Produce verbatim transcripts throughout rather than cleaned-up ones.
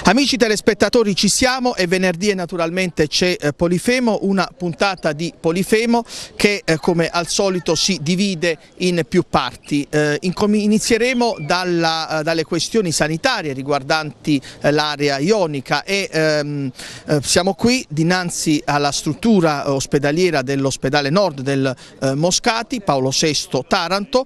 Amici telespettatori, ci siamo e venerdì naturalmente c'è eh, Polifemo, una puntata di Polifemo che eh, come al solito si divide in più parti. Eh, inizieremo dalla, eh, dalle questioni sanitarie riguardanti eh, l'area ionica e ehm, eh, siamo qui dinanzi alla struttura ospedaliera dell'ospedale nord del eh, Moscati, Paolo sesto Taranto.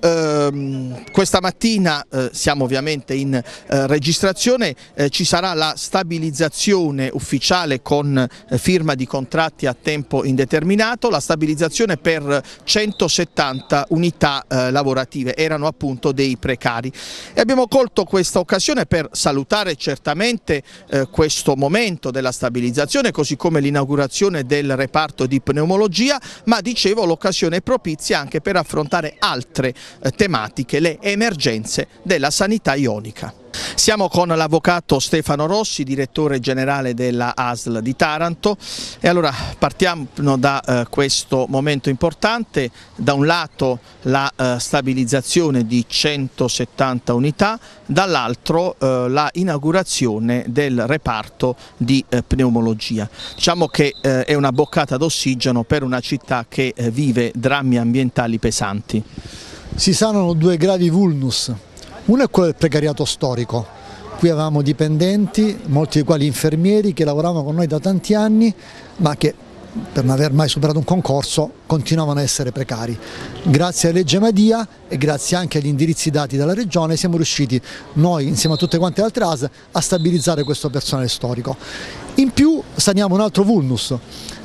Eh, questa mattina eh, siamo ovviamente in eh, registrazione, eh, ci sarà la stabilizzazione ufficiale con eh, firma di contratti a tempo indeterminato, la stabilizzazione per centosettanta unità eh, lavorative, erano appunto dei precari. E abbiamo colto questa occasione per salutare certamente eh, questo momento della stabilizzazione, così come l'inaugurazione del reparto di pneumologia, ma dicevo l'occasione è propizia anche per affrontare altre eh, tematiche, le emergenze della sanità ionica. Siamo con l'avvocato Stefano Rossi, direttore generale della A S L di Taranto, e allora partiamo da eh, questo momento importante. Da un lato la eh, stabilizzazione di centosettanta unità, dall'altro eh, la inaugurazione del reparto di eh, pneumologia. Diciamo che eh, è una boccata d'ossigeno per una città che eh, vive drammi ambientali pesanti. Si sanano due gravi vulnus. Uno è quello del precariato storico. Qui avevamo dipendenti, molti dei quali infermieri, che lavoravano con noi da tanti anni, ma che per non aver mai superato un concorso continuavano a essere precari. Grazie alla legge Madia e grazie anche agli indirizzi dati dalla Regione siamo riusciti, noi insieme a tutte quante le altre A S L, a stabilizzare questo personale storico. In più saniamo un altro vulnus.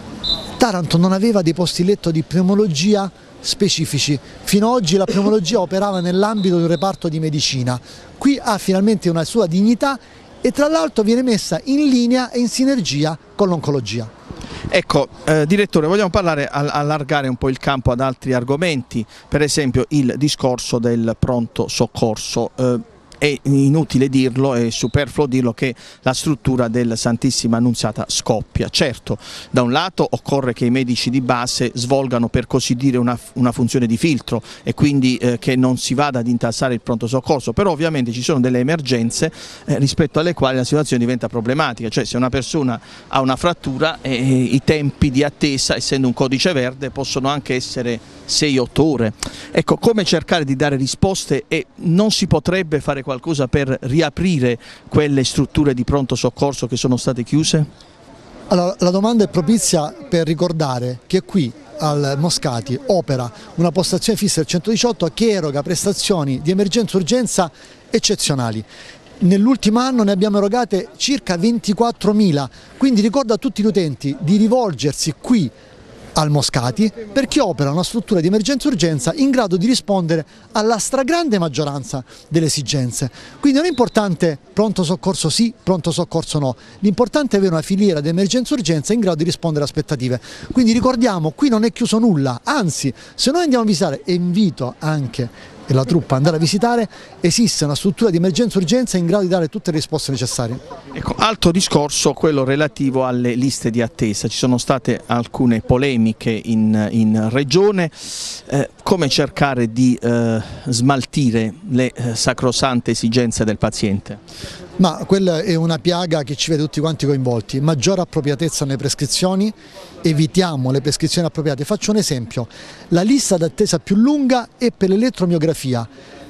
Taranto non aveva dei posti letto di pneumologia specifici. Fino ad oggi la pneumologia operava nell'ambito di un reparto di medicina. Qui ha finalmente una sua dignità e tra l'altro viene messa in linea e in sinergia con l'oncologia. Ecco, eh, direttore, vogliamo parlare, allargare un po' il campo ad altri argomenti, per esempio il discorso del pronto soccorso. Eh, È inutile dirlo, è superfluo dirlo, che la struttura del Santissima Annunziata scoppia. Certo, da un lato occorre che i medici di base svolgano, per così dire, una, una funzione di filtro e quindi eh, che non si vada ad intassare il pronto soccorso, però ovviamente ci sono delle emergenze eh, rispetto alle quali la situazione diventa problematica, cioè se una persona ha una frattura eh, i tempi di attesa, essendo un codice verde, possono anche essere sei otto ore. Ecco, come cercare di dare risposte, e non si potrebbe fare qualcosa per riaprire quelle strutture di pronto soccorso che sono state chiuse? Allora, la domanda è propizia per ricordare che qui al Moscati opera una postazione fissa del centodiciotto che eroga prestazioni di emergenza-urgenza eccezionali. Nell'ultimo anno ne abbiamo erogate circa ventiquattromila, quindi ricordo a tutti gli utenti di rivolgersi qui al Moscati, perché opera una struttura di emergenza-urgenza in grado di rispondere alla stragrande maggioranza delle esigenze. Quindi non è importante pronto soccorso sì, pronto soccorso no, l'importante è avere una filiera di emergenza-urgenza in grado di rispondere alle aspettative. Quindi ricordiamo, qui non è chiuso nulla, anzi, se noi andiamo a visitare, e invito anche e la truppa andare a visitare, esiste una struttura di emergenza-urgenza in grado di dare tutte le risposte necessarie. Ecco, altro discorso, quello relativo alle liste di attesa. Ci sono state alcune polemiche in, in regione, eh, come cercare di eh, smaltire le eh, sacrosante esigenze del paziente? Ma quella è una piaga che ci vede tutti quanti coinvolti. Maggiore appropriatezza nelle prescrizioni, evitiamo le prescrizioni appropriate. Faccio un esempio: la lista d'attesa più lunga è per l'elettromiografia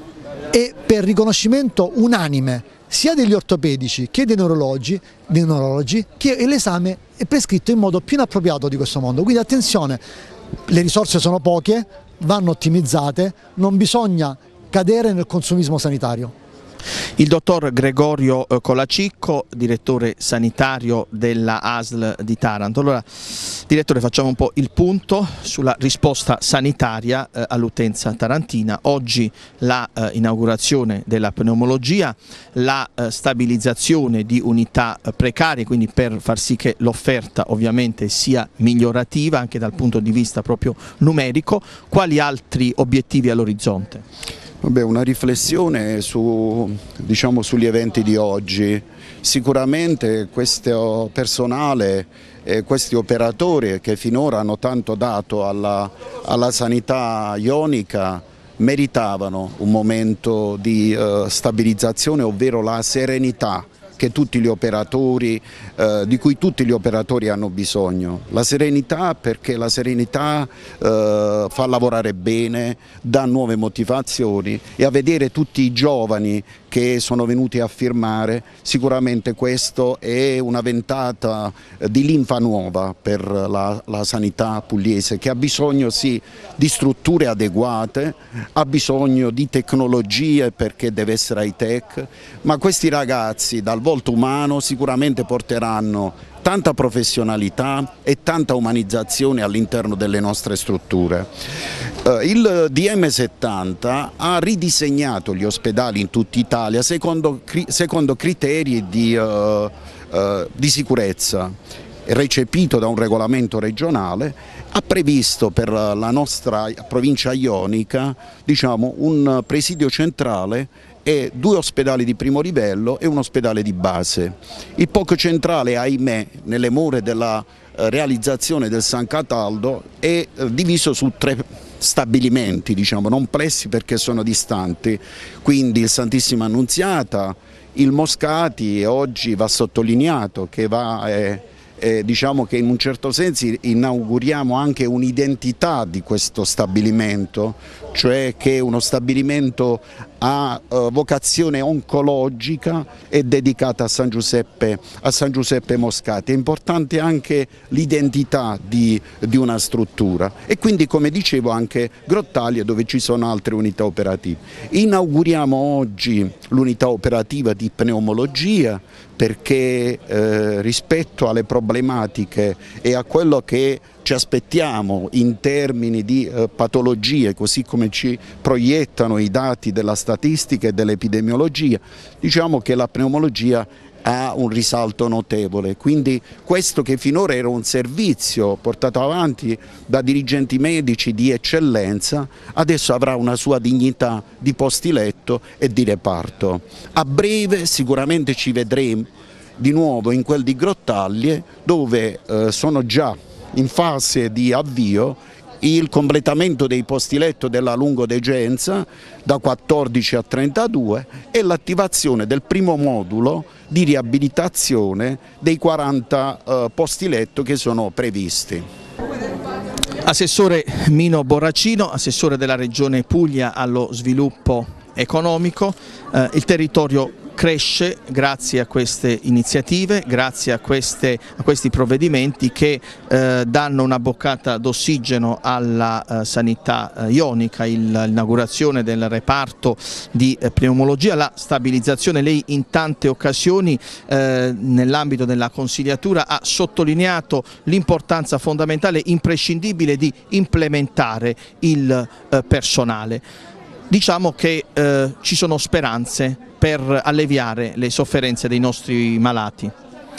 e per riconoscimento unanime sia degli ortopedici che dei neurologi, dei neurologi che l'esame è prescritto in modo più inappropriato di questo mondo. Quindi attenzione, le risorse sono poche, vanno ottimizzate, non bisogna cadere nel consumismo sanitario. Il dottor Gregorio Colacicco, direttore sanitario della A S L di Taranto. Allora, direttore, facciamo un po' il punto sulla risposta sanitaria eh, all'utenza tarantina. Oggi la eh, inaugurazione della pneumologia, la eh, stabilizzazione di unità eh, precarie, quindi per far sì che l'offerta ovviamente sia migliorativa anche dal punto di vista proprio numerico. Quali altri obiettivi all'orizzonte? Vabbè, una riflessione su, diciamo, sugli eventi di oggi. Sicuramente questo personale e questi operatori che finora hanno tanto dato alla, alla sanità ionica meritavano un momento di eh, stabilizzazione, ovvero la serenità che tutti gli operatori, eh, di cui tutti gli operatori hanno bisogno. La serenità, perché la serenità eh, fa lavorare bene, dà nuove motivazioni, e a vedere tutti i giovani che sono venuti a firmare, sicuramente questo è una ventata di linfa nuova per la, la sanità pugliese, che ha bisogno sì di strutture adeguate, ha bisogno di tecnologie perché deve essere high tech, ma questi ragazzi dal volto umano sicuramente porteranno tanta professionalità e tanta umanizzazione all'interno delle nostre strutture. Eh, il D M settanta ha ridisegnato gli ospedali in tutta Italia secondo, secondo criteri di, eh, eh, di sicurezza, recepito da un regolamento regionale. Ha previsto per la nostra provincia ionica, diciamo, un presidio centrale e due ospedali di primo livello e un ospedale di base. Il P O C centrale, ahimè, nelle more della realizzazione del San Cataldo, è diviso su tre stabilimenti, diciamo, non pressi perché sono distanti, quindi il Santissima Annunziata, il Moscati, e oggi va sottolineato che va... Eh, Eh, diciamo che in un certo senso inauguriamo anche un'identità di questo stabilimento, cioè che è uno stabilimento a eh, vocazione oncologica e dedicata a San Giuseppe, a San Giuseppe Moscati. È importante anche l'identità di, di una struttura, e quindi, come dicevo, anche Grottaglie, dove ci sono altre unità operative. Inauguriamo oggi l'unità operativa di pneumologia, perché eh, rispetto alle problematiche e a quello che ci aspettiamo in termini di eh, patologie, così come ci proiettano i dati della statistica e dell'epidemiologia, diciamo che la pneumologia ha un risalto notevole. Quindi questo, che finora era un servizio portato avanti da dirigenti medici di eccellenza, adesso avrà una sua dignità di posti letto e di reparto. A breve sicuramente ci vedremo di nuovo in quel di Grottaglie, dove eh, sono già in fase di avvio il completamento dei posti letto della lungodegenza da quattordici a trentadue e l'attivazione del primo modulo di riabilitazione dei quaranta eh, posti letto che sono previsti. Assessore Mino Borracino, assessore della Regione Puglia allo sviluppo economico, eh, il territorio cresce grazie a queste iniziative, grazie a, queste, a questi provvedimenti che eh, danno una boccata d'ossigeno alla eh, sanità eh, ionica, l'inaugurazione del reparto di eh, pneumologia, la stabilizzazione. Lei in tante occasioni eh, nell'ambito della consigliatura ha sottolineato l'importanza fondamentale, imprescindibile, di implementare il eh, personale. Diciamo che eh, ci sono speranze per alleviare le sofferenze dei nostri malati.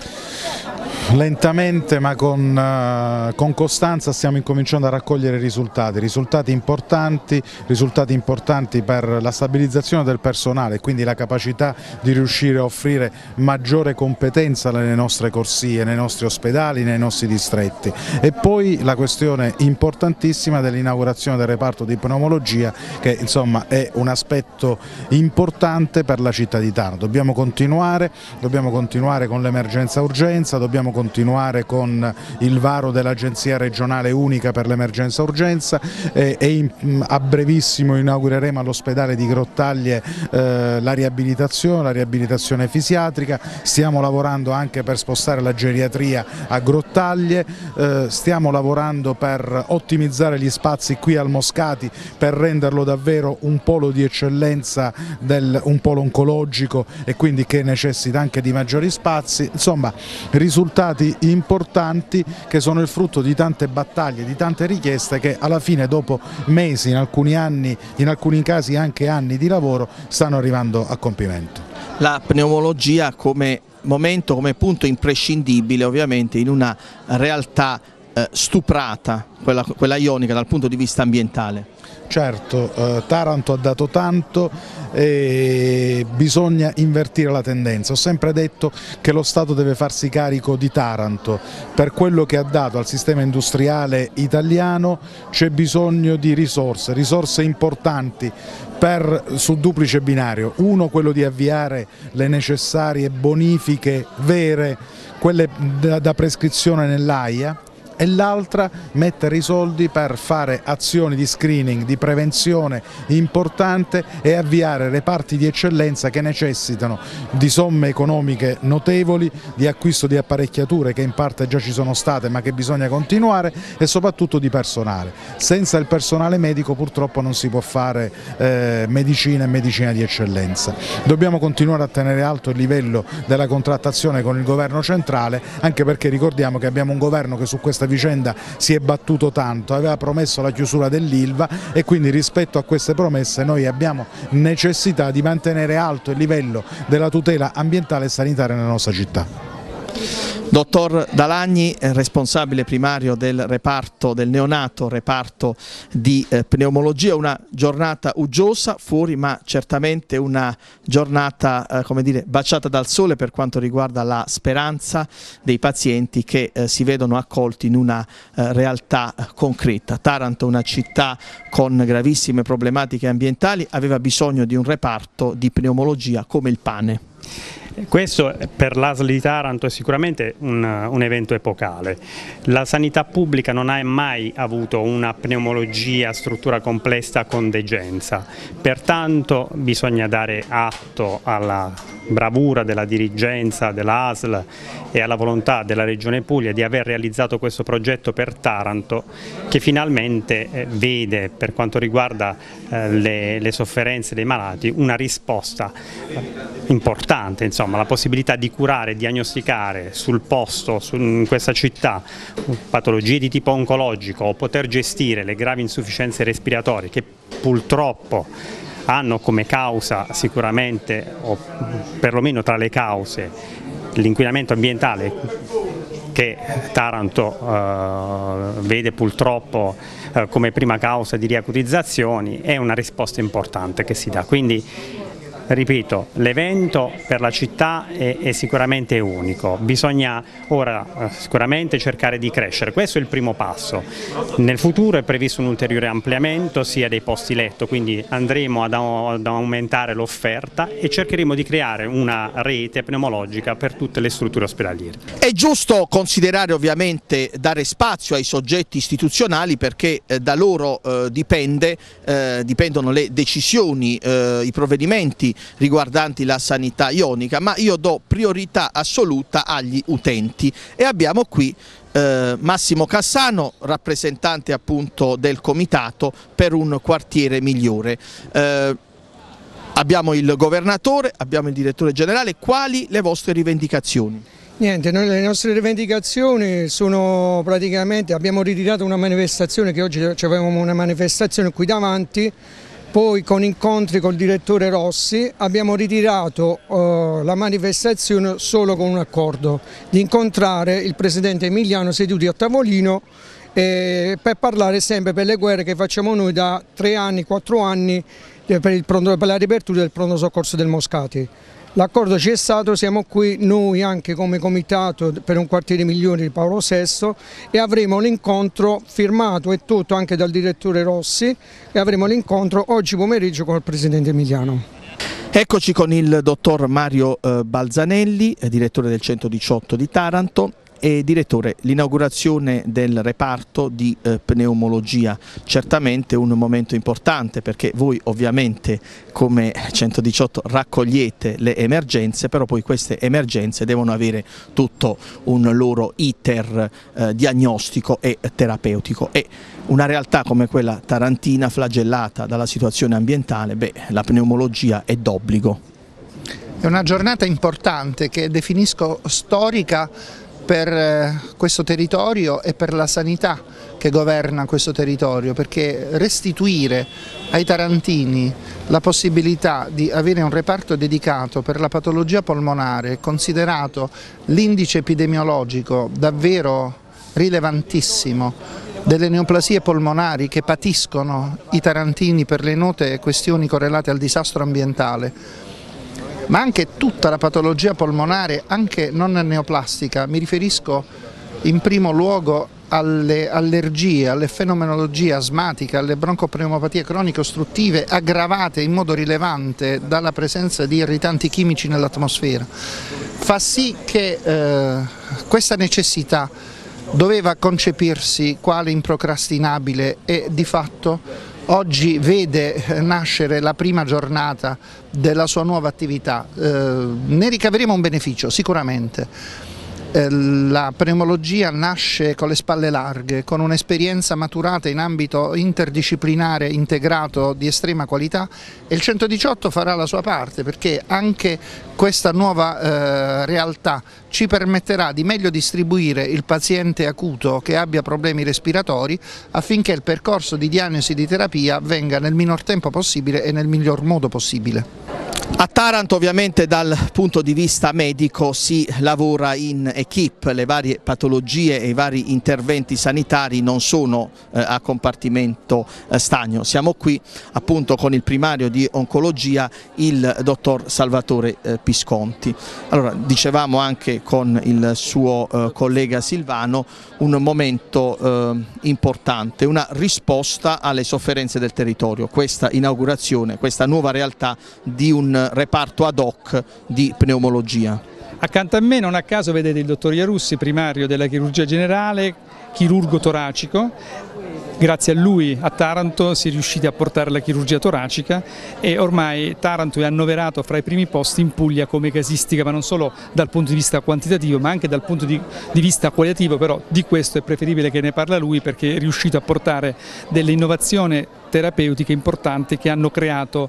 Lentamente ma con, uh, con costanza stiamo incominciando a raccogliere risultati, risultati importanti, risultati importanti per la stabilizzazione del personale, quindi la capacità di riuscire a offrire maggiore competenza nelle nostre corsie, nei nostri ospedali, nei nostri distretti, e poi la questione importantissima dell'inaugurazione del reparto di pneumologia, che insomma è un aspetto importante per la città di Taranto. Dobbiamo continuare, dobbiamo continuare con l'emergenza urgenza, dobbiamo continuare con il varo dell'Agenzia regionale unica per l'emergenza urgenza e, e in, a brevissimo inaugureremo all'ospedale di Grottaglie eh, la riabilitazione, la riabilitazione fisiatrica. Stiamo lavorando anche per spostare la geriatria a Grottaglie, eh, stiamo lavorando per ottimizzare gli spazi qui al Moscati per renderlo davvero un polo di eccellenza, del, un polo oncologico, e quindi che necessita anche di maggiori spazi. Insomma, risultati importanti che sono il frutto di tante battaglie, di tante richieste che alla fine, dopo mesi, in alcuni anni, in alcuni casi anche anni di lavoro, stanno arrivando a compimento. La pneumologia come momento, come punto imprescindibile ovviamente in una realtà eh, stuprata, quella, quella ionica, dal punto di vista ambientale? Certo, eh, Taranto ha dato tanto e bisogna invertire la tendenza. Ho sempre detto che lo Stato deve farsi carico di Taranto. Per quello che ha dato al sistema industriale italiano c'è bisogno di risorse, risorse importanti per, su duplice binario. Uno, quello di avviare le necessarie bonifiche vere, quelle da, da prescrizione nell'AIA, e l'altra mettere i soldi per fare azioni di screening, di prevenzione importante e avviare reparti di eccellenza che necessitano di somme economiche notevoli, di acquisto di apparecchiature che in parte già ci sono state ma che bisogna continuare, e soprattutto di personale. Senza il personale medico purtroppo non si può fare eh, medicina e medicina di eccellenza. Dobbiamo continuare a tenere alto il livello della contrattazione con il governo centrale, anche perché ricordiamo che abbiamo un governo che su questa vicenda si è battuto tanto, aveva promesso la chiusura dell'Ilva, e quindi rispetto a queste promesse noi abbiamo necessità di mantenere alto il livello della tutela ambientale e sanitaria nella nostra città. Dottor D'Alagni, responsabile primario del reparto del neonato, reparto di eh, pneumologia, una giornata uggiosa fuori, ma certamente una giornata eh, come dire, baciata dal sole per quanto riguarda la speranza dei pazienti che eh, si vedono accolti in una eh, realtà concreta. Taranto, una città con gravissime problematiche ambientali, aveva bisogno di un reparto di pneumologia come il pane. Questo per l'A S L di Taranto è sicuramente un, un evento epocale. La sanità pubblica non ha mai avuto una pneumologia, struttura complessa con degenza, pertanto bisogna dare atto alla bravura della dirigenza della A S L e alla volontà della Regione Puglia di aver realizzato questo progetto per Taranto, che finalmente eh, vede, per quanto riguarda eh, le, le sofferenze dei malati, una risposta importante, insomma, la possibilità di curare e diagnosticare sul posto, su, in questa città, patologie di tipo oncologico, o poter gestire le gravi insufficienze respiratorie che purtroppo hanno come causa sicuramente, o perlomeno tra le cause, l'inquinamento ambientale che Taranto eh, vede purtroppo eh, come prima causa di riacutizzazioni, è una risposta importante che si dà. Quindi, ripeto, l'evento per la città è, è sicuramente unico, bisogna ora eh, sicuramente cercare di crescere, questo è il primo passo. Nel futuro è previsto un ulteriore ampliamento sia dei posti letto, quindi andremo ad, ad aumentare l'offerta e cercheremo di creare una rete pneumologica per tutte le strutture ospedaliere. È giusto considerare, ovviamente, dare spazio ai soggetti istituzionali, perché eh, da loro eh, dipende, eh, dipendono le decisioni, eh, i provvedimenti riguardanti la sanità ionica, ma io do priorità assoluta agli utenti, e abbiamo qui eh, Massimo Cassano, rappresentante appunto del comitato per un quartiere migliore. Eh, abbiamo il governatore, abbiamo il direttore generale. Quali le vostre rivendicazioni? Niente, noi, le nostre rivendicazioni sono praticamente, abbiamo ritirato una manifestazione, che oggi avevamo una manifestazione qui davanti. Poi con incontri col direttore Rossi abbiamo ritirato uh, la manifestazione solo con un accordo di incontrare il presidente Emiliano seduti a tavolino eh, per parlare sempre per le guerre che facciamo noi da tre anni, quattro anni eh, per, il pronto, per la riapertura del pronto soccorso del Moscati. L'accordo c'è stato, siamo qui noi anche come comitato per un quartiere migliore di Paolo sesto, e avremo l'incontro firmato e tutto anche dal direttore Rossi, e avremo l'incontro oggi pomeriggio con il presidente Emiliano. Eccoci con il dottor Mario eh, Balzanelli, direttore del centodiciotto di Taranto. E direttore, l'inaugurazione del reparto di eh, pneumologia, certamente un momento importante, perché voi ovviamente come centodiciotto raccogliete le emergenze, però poi queste emergenze devono avere tutto un loro iter eh, diagnostico e terapeutico, e una realtà come quella tarantina flagellata dalla situazione ambientale, beh, la pneumologia è d'obbligo. È una giornata importante che definisco storica per questo territorio e per la sanità che governa questo territorio, perché restituire ai tarantini la possibilità di avere un reparto dedicato per la patologia polmonare, considerato l'indice epidemiologico davvero rilevantissimo delle neoplasie polmonari che patiscono i tarantini per le note questioni correlate al disastro ambientale, ma anche tutta la patologia polmonare, anche non neoplastica. Mi riferisco in primo luogo alle allergie, alle fenomenologie asmatiche, alle broncopneumopatie croniche ostruttive aggravate in modo rilevante dalla presenza di irritanti chimici nell'atmosfera, fa sì che eh, questa necessità doveva concepirsi quale improcrastinabile e di fatto oggi vede nascere la prima giornata della sua nuova attività. Eh, ne ricaveremo un beneficio sicuramente. La pneumologia nasce con le spalle larghe, con un'esperienza maturata in ambito interdisciplinare integrato di estrema qualità, e il centodiciotto farà la sua parte, perché anche questa nuova eh, realtà ci permetterà di meglio distribuire il paziente acuto che abbia problemi respiratori, affinché il percorso di diagnosi e di terapia venga nel minor tempo possibile e nel miglior modo possibile. A Taranto ovviamente dal punto di vista medico si lavora in equipe, le varie patologie e i vari interventi sanitari non sono eh, a compartimento eh, stagno. Siamo qui appunto con il primario di oncologia, il dottor Salvatore eh, Pisconti. Allora, dicevamo anche con il suo eh, collega Silvano, un momento eh, importante, una risposta alle sofferenze del territorio, questa inaugurazione, questa nuova realtà di un reparto ad hoc di pneumologia. Accanto a me, non a caso, vedete il dottor Iarussi, primario della chirurgia generale, chirurgo toracico. Grazie a lui a Taranto si è riusciti a portare la chirurgia toracica, e ormai Taranto è annoverato fra i primi posti in Puglia come casistica, ma non solo dal punto di vista quantitativo ma anche dal punto di, di vista qualitativo. Però di questo è preferibile che ne parla lui, perché è riuscito a portare delle innovazioni terapeutiche importanti che hanno creato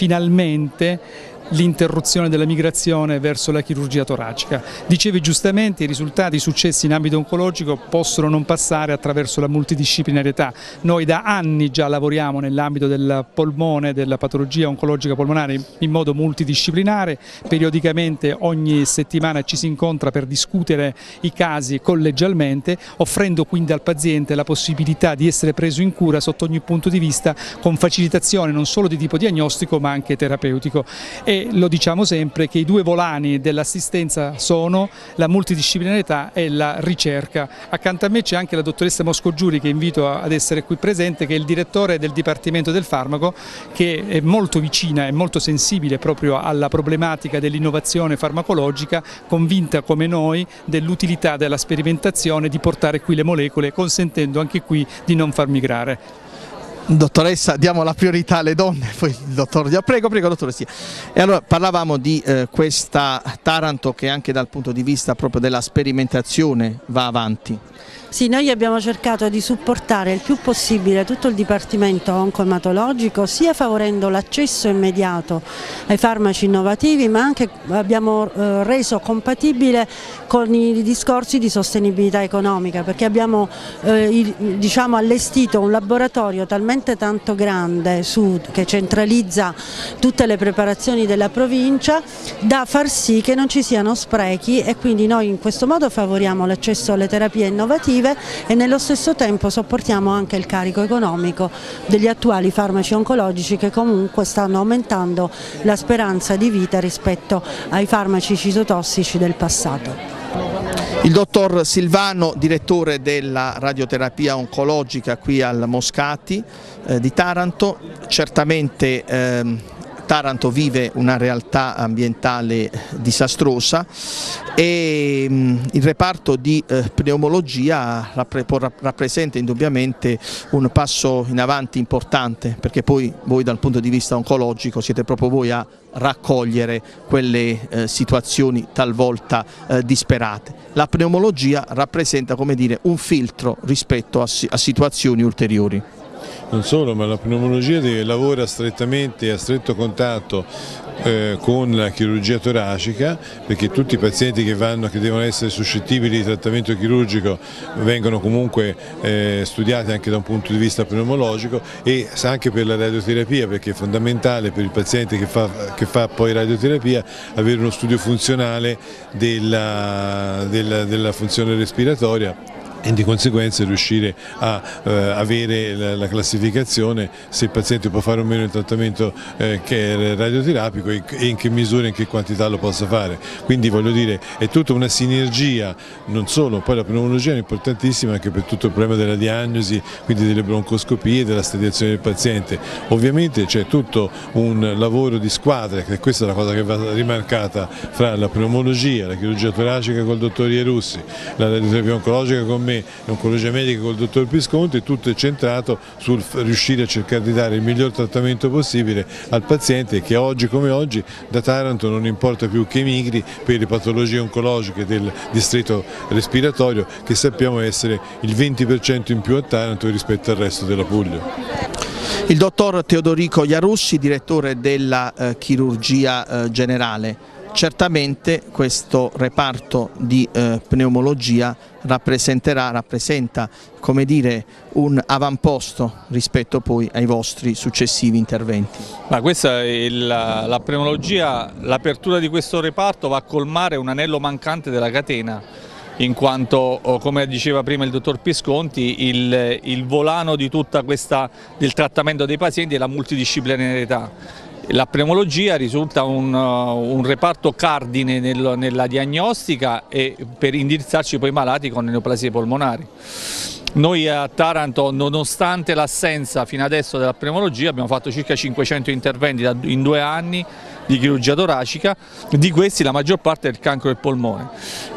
finalmente l'interruzione della migrazione verso la chirurgia toracica. Dicevi giustamente, i risultati, i successi in ambito oncologico possono non passare attraverso la multidisciplinarietà. Noi da anni già lavoriamo nell'ambito del polmone, della patologia oncologica polmonare, in modo multidisciplinare. Periodicamente ogni settimana ci si incontra per discutere i casi collegialmente, offrendo quindi al paziente la possibilità di essere preso in cura sotto ogni punto di vista, con facilitazione non solo di tipo diagnostico ma anche terapeutico. E E lo diciamo sempre che i due volani dell'assistenza sono la multidisciplinarietà e la ricerca. Accanto a me c'è anche la dottoressa Moscogiuri, che invito ad essere qui presente, che è il direttore del Dipartimento del Farmaco, che è molto vicina e molto sensibile proprio alla problematica dell'innovazione farmacologica, convinta come noi dell'utilità della sperimentazione, di portare qui le molecole, consentendo anche qui di non far migrare. Dottoressa, diamo la priorità alle donne, poi il dottor Dia. Prego, prego, dottoressa. E allora parlavamo di eh, questa Taranto che anche dal punto di vista proprio della sperimentazione va avanti. Sì, noi abbiamo cercato di supportare il più possibile tutto il dipartimento oncoematologico, sia favorendo l'accesso immediato ai farmaci innovativi, ma anche abbiamo eh, reso compatibile con i discorsi di sostenibilità economica, perché abbiamo eh, diciamo, allestito un laboratorio talmente tanto grande su, che centralizza tutte le preparazioni della provincia, da far sì che non ci siano sprechi, e quindi noi in questo modo favoriamo l'accesso alle terapie innovative e nello stesso tempo sopportiamo anche il carico economico degli attuali farmaci oncologici, che comunque stanno aumentando la speranza di vita rispetto ai farmaci citotossici del passato. Il dottor Silvano, direttore della radioterapia oncologica qui al Moscati eh, di Taranto. Certamente ehm, Taranto vive una realtà ambientale disastrosa e mh, il reparto di eh, pneumologia rappre rappresenta indubbiamente un passo in avanti importante, perché poi voi dal punto di vista oncologico siete proprio voi a raccogliere quelle eh, situazioni talvolta eh, disperate. La pneumologia rappresenta, come dire, un filtro rispetto a, a situazioni ulteriori. Non solo, ma la pneumologia lavora strettamente, a stretto contatto eh, con la chirurgia toracica, perché tutti i pazienti che, vanno, che devono essere suscettibili di trattamento chirurgico vengono comunque eh, studiati anche da un punto di vista pneumologico, e anche per la radioterapia, perché è fondamentale per il paziente che fa, che fa poi radioterapia avere uno studio funzionale della, della, della funzione respiratoria. e di conseguenza riuscire a eh, avere la, la classificazione se il paziente può fare o meno il trattamento eh, che è radioterapico e in che misura e in che quantità lo possa fare. Quindi voglio dire, è tutta una sinergia, non solo, poi la pneumologia è importantissima anche per tutto il problema della diagnosi, quindi delle broncoscopie e della stadiazione del paziente. Ovviamente c'è tutto un lavoro di squadra, che questa è la cosa che va rimarcata, fra la pneumologia, la chirurgia toracica col dottor Iarussi, la radioterapia oncologica con me, l'oncologia medica col dottor Pisconti, tutto è centrato sul riuscire a cercare di dare il miglior trattamento possibile al paziente che oggi come oggi da Taranto non importa più che emigri per le patologie oncologiche del distretto respiratorio, che sappiamo essere il venti per cento in più a Taranto rispetto al resto della Puglia. Il dottor Teodorico Iarussi, direttore della eh, chirurgia eh, generale. Certamente questo reparto di eh, pneumologia rappresenterà, rappresenta, come dire, un avamposto rispetto poi ai vostri successivi interventi. Ma questa è il, la pneumologia, l'apertura di questo reparto va a colmare un anello mancante della catena, in quanto, come diceva prima il dottor Pisconti, il, il volano di tutta questa, del trattamento dei pazienti è la multidisciplinarietà. La pneumologia risulta un, un reparto cardine nel, nella diagnostica e per indirizzarci poi i malati con neoplasie polmonari. Noi a Taranto, nonostante l'assenza fino adesso della pneumologia, abbiamo fatto circa cinquecento interventi in due anni di chirurgia toracica, di questi la maggior parte è il cancro del polmone.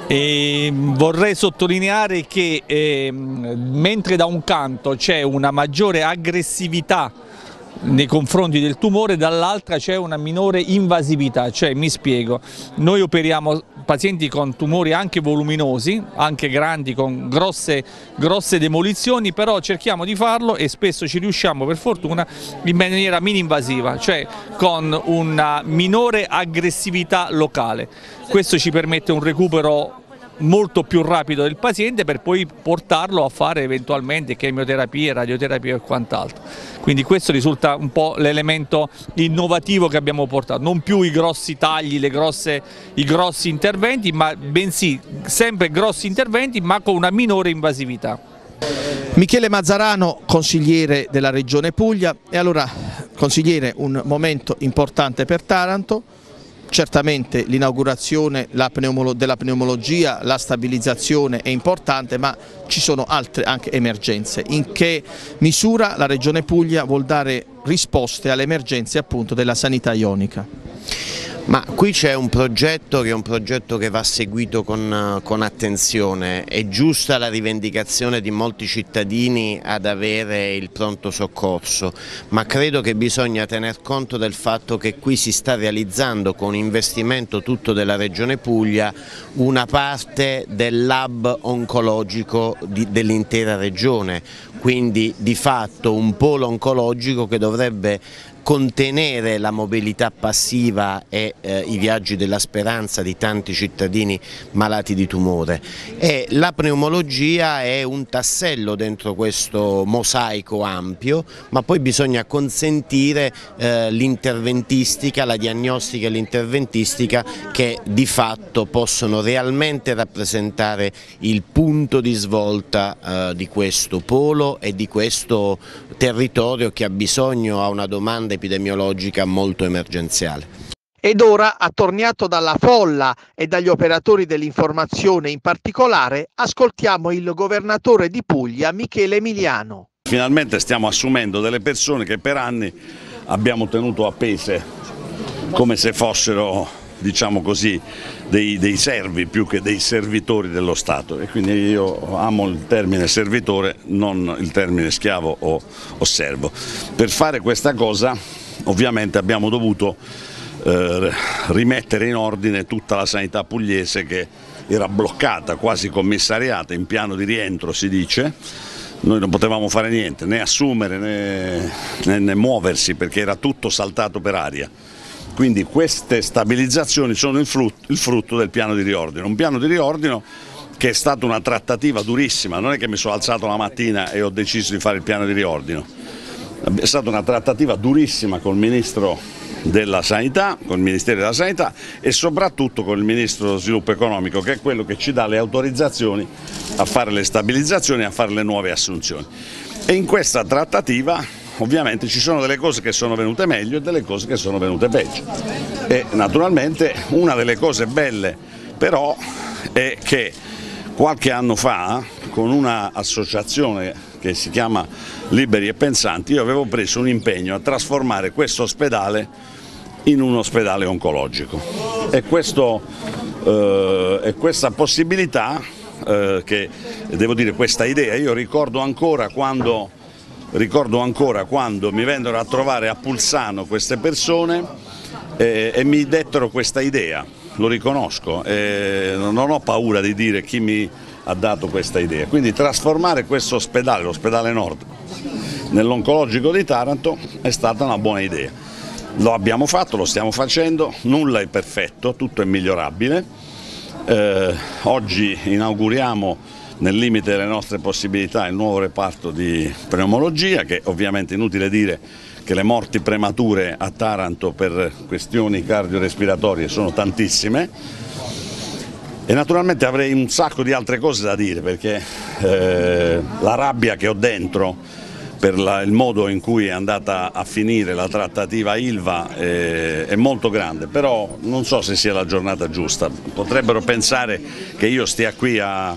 E vorrei sottolineare che eh, mentre da un canto c'è una maggiore aggressività nei confronti del tumore, dall'altra c'è una minore invasività, cioè mi spiego, noi operiamo pazienti con tumori anche voluminosi, anche grandi, con grosse, grosse demolizioni, però cerchiamo di farlo e spesso ci riusciamo per fortuna in maniera mini-invasiva, cioè con una minore aggressività locale. Questo ci permette un recupero molto più rapido del paziente per poi portarlo a fare eventualmente chemioterapia, radioterapia e quant'altro. Quindi questo risulta un po' l'elemento innovativo che abbiamo portato, non più i grossi tagli, le grosse, i grossi interventi, ma bensì sempre grossi interventi ma con una minore invasività. Michele Mazzarano, consigliere della Regione Puglia, e allora consigliere, un momento importante per Taranto. Certamente l'inaugurazione della pneumologia, la stabilizzazione è importante, ma ci sono altre anche emergenze. In che misura la Regione Puglia vuol dare risposte alle emergenze appunto della sanità ionica? Ma qui c'è un progetto che è un progetto che va seguito con, con attenzione. È giusta la rivendicazione di molti cittadini ad avere il pronto soccorso, ma credo che bisogna tener conto del fatto che qui si sta realizzando con investimento tutto della Regione Puglia una parte del lab oncologico dell'intera regione, quindi di fatto un polo oncologico che dovrebbe contenere la mobilità passiva e eh, i viaggi della speranza di tanti cittadini malati di tumore. E la pneumologia è un tassello dentro questo mosaico ampio, ma poi bisogna consentire eh, l'interventistica, la diagnostica e l'interventistica che di fatto possono realmente rappresentare il punto di svolta eh, di questo polo e di questo territorio che ha bisogno, ha una domanda epidemiologica molto emergenziale. Ed ora, attorniato dalla folla e dagli operatori dell'informazione in particolare, ascoltiamo il governatore di Puglia, Michele Emiliano. Finalmente stiamo assumendo delle persone che per anni abbiamo tenuto appese come se fossero, diciamo così, dei, dei servi più che dei servitori dello Stato, e quindi io amo il termine servitore, non il termine schiavo o, o servo. Per fare questa cosa ovviamente abbiamo dovuto eh, rimettere in ordine tutta la sanità pugliese che era bloccata, quasi commissariata, in piano di rientro si dice. Noi non potevamo fare niente, né assumere né, né, né muoversi, perché era tutto saltato per aria. Quindi queste stabilizzazioni sono il frutto, il frutto del piano di riordino, un piano di riordino che è stata una trattativa durissima, non è che mi sono alzato la mattina e ho deciso di fare il piano di riordino, è stata una trattativa durissima col ministro della Sanità, con il Ministero della Sanità e soprattutto con il Ministro dello Sviluppo Economico, che è quello che ci dà le autorizzazioni a fare le stabilizzazioni e a fare le nuove assunzioni. E in questa trattativa ovviamente ci sono delle cose che sono venute meglio e delle cose che sono venute peggio. E naturalmente una delle cose belle però è che qualche anno fa, con un'associazione che si chiama Liberi e Pensanti, io avevo preso un impegno a trasformare questo ospedale in un ospedale oncologico e, questo, eh, e questa possibilità, eh, che devo dire questa idea, io ricordo ancora quando, ricordo ancora quando mi vennero a trovare a Pulsano queste persone eh, e mi dettero questa idea, lo riconosco, eh, non ho paura di dire chi mi ha dato questa idea, quindi trasformare questo ospedale, l'ospedale Nord, nell'oncologico di Taranto è stata una buona idea. Lo abbiamo fatto, lo stiamo facendo, nulla è perfetto, tutto è migliorabile. Eh, oggi inauguriamo nel limite delle nostre possibilità il nuovo reparto di pneumologia, che ovviamente è inutile dire che le morti premature a Taranto per questioni cardiorespiratorie sono tantissime. E naturalmente avrei un sacco di altre cose da dire, perché eh, la rabbia che ho dentro per la, il modo in cui è andata a finire la trattativa Ilva eh, è molto grande, però non so se sia la giornata giusta. Potrebbero pensare che io stia qui a,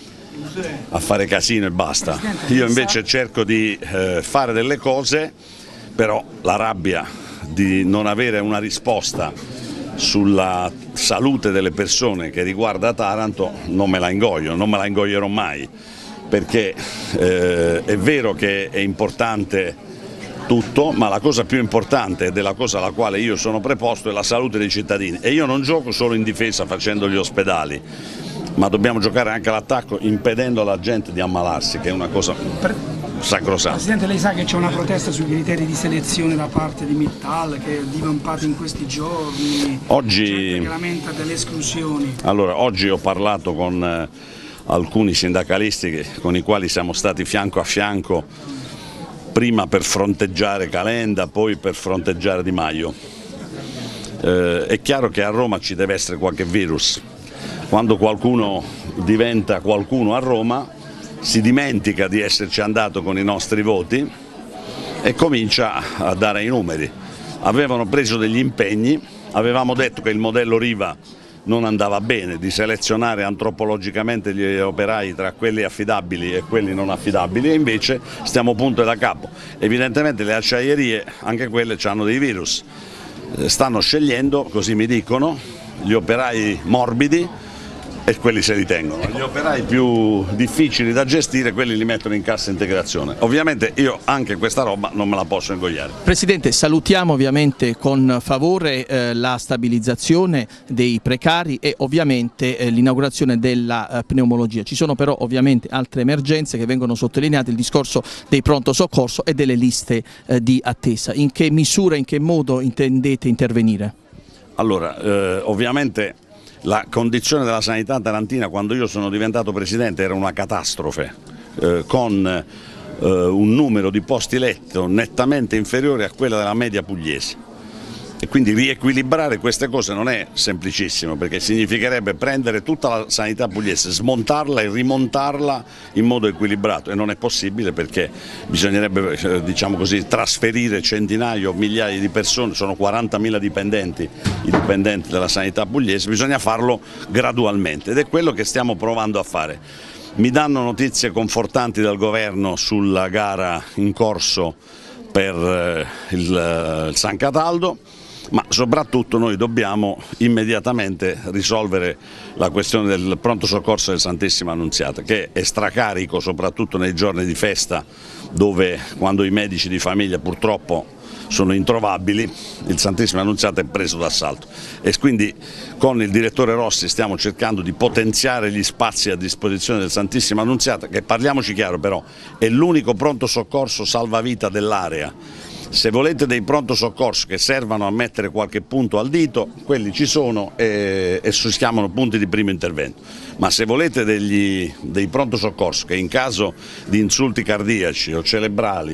a fare casino e basta. Io invece cerco di eh, fare delle cose, però la rabbia di non avere una risposta sulla salute delle persone che riguarda Taranto non me la ingoio, non me la ingoierò mai, perché eh, è vero che è importante tutto, ma la cosa più importante ed è la cosa alla quale io sono preposto è la salute dei cittadini, e io non gioco solo in difesa facendo gli ospedali, ma dobbiamo giocare anche all'attacco impedendo alla gente di ammalarsi, che è una cosa sacrosanta. Presidente, lei sa che c'è una protesta sui criteri di selezione da parte di Mittal che è divampata in questi giorni, oggi che lamenta delle esclusioni. Allora, oggi ho parlato con eh, alcuni sindacalisti che, con i quali siamo stati fianco a fianco, prima per fronteggiare Calenda, poi per fronteggiare Di Maio. Eh, è chiaro che a Roma ci deve essere qualche virus. Quando qualcuno diventa qualcuno a Roma si dimentica di esserci andato con i nostri voti e comincia a dare i numeri. Avevano preso degli impegni, avevamo detto che il modello Riva non andava bene, di selezionare antropologicamente gli operai tra quelli affidabili e quelli non affidabili, e invece stiamo punto e da capo. Evidentemente le acciaierie, anche quelle, hanno dei virus, stanno scegliendo, così mi dicono, gli operai morbidi e quelli se li tengono. Gli operai più difficili da gestire, quelli li mettono in cassa integrazione. Ovviamente io anche questa roba non me la posso ingoiare. Presidente, salutiamo ovviamente con favore eh, la stabilizzazione dei precari e ovviamente eh, l'inaugurazione della eh, pneumologia. Ci sono però ovviamente altre emergenze che vengono sottolineate, il discorso dei pronto soccorso e delle liste eh, di attesa. In che misura, in che modo intendete intervenire? Allora, eh, ovviamente la condizione della sanità tarantina quando io sono diventato presidente era una catastrofe, eh, con eh, un numero di posti letto nettamente inferiore a quella della media pugliese. E quindi riequilibrare queste cose non è semplicissimo, perché significherebbe prendere tutta la sanità pugliese, smontarla e rimontarla in modo equilibrato, e non è possibile, perché bisognerebbe, diciamo così, trasferire centinaia o migliaia di persone, sono quarantamila dipendenti i dipendenti della sanità pugliese, bisogna farlo gradualmente ed è quello che stiamo provando a fare. Mi danno notizie confortanti dal governo sulla gara in corso per il, il San Cataldo, ma soprattutto noi dobbiamo immediatamente risolvere la questione del pronto soccorso del Santissima Annunziata, che è stracarico soprattutto nei giorni di festa, dove quando i medici di famiglia purtroppo sono introvabili, il Santissima Annunziata è preso d'assalto, e quindi con il direttore Rossi stiamo cercando di potenziare gli spazi a disposizione del Santissima Annunziata, che, parliamoci chiaro però, è l'unico pronto soccorso salvavita dell'area. Se volete dei pronto soccorso che servano a mettere qualche punto al dito, quelli ci sono e, e si chiamano punti di primo intervento, ma se volete degli, dei pronto soccorso che in caso di insulti cardiaci o cerebrali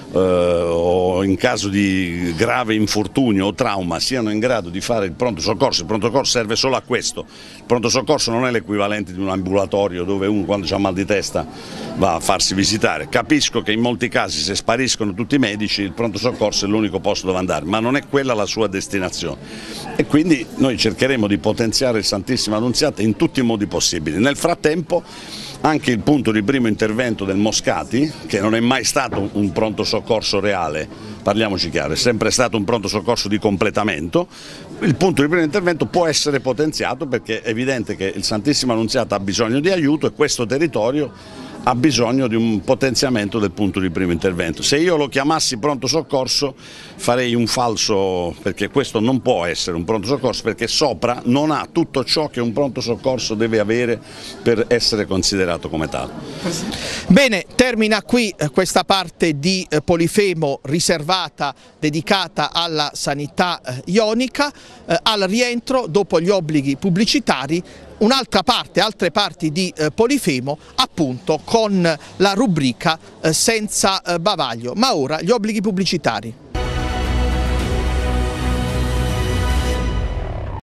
eh, o in caso di grave infortunio o trauma siano in grado di fare il pronto soccorso. Il pronto soccorso serve solo a questo. Il pronto soccorso non è l'equivalente di un ambulatorio dove uno quando ha mal di testa va a farsi visitare. Capisco che in molti casi se spariscono tutti i medici il pronto soccorso è l'unico posto dove andare, ma non è quella la sua destinazione e quindi noi cercheremo di potenziare il Santissima Annunziata in tutti i modi possibili. Nel frattempo anche il punto di primo intervento del Moscati, che non è mai stato un pronto soccorso reale, parliamoci chiaro, è sempre stato un pronto soccorso di completamento, il punto di primo intervento può essere potenziato perché è evidente che il Santissima Annunziata ha bisogno di aiuto e questo territorio ha bisogno di un potenziamento del punto di primo intervento. Se io lo chiamassi pronto soccorso farei un falso, perché questo non può essere un pronto soccorso, perché sopra non ha tutto ciò che un pronto soccorso deve avere per essere considerato come tale. Bene, termina qui questa parte di Polifemo riservata, dedicata alla sanità ionica. Al rientro, dopo gli obblighi pubblicitari, un'altra parte, altre parti di eh, Polifemo, appunto con la rubrica eh, senza eh, bavaglio. Ma ora gli obblighi pubblicitari.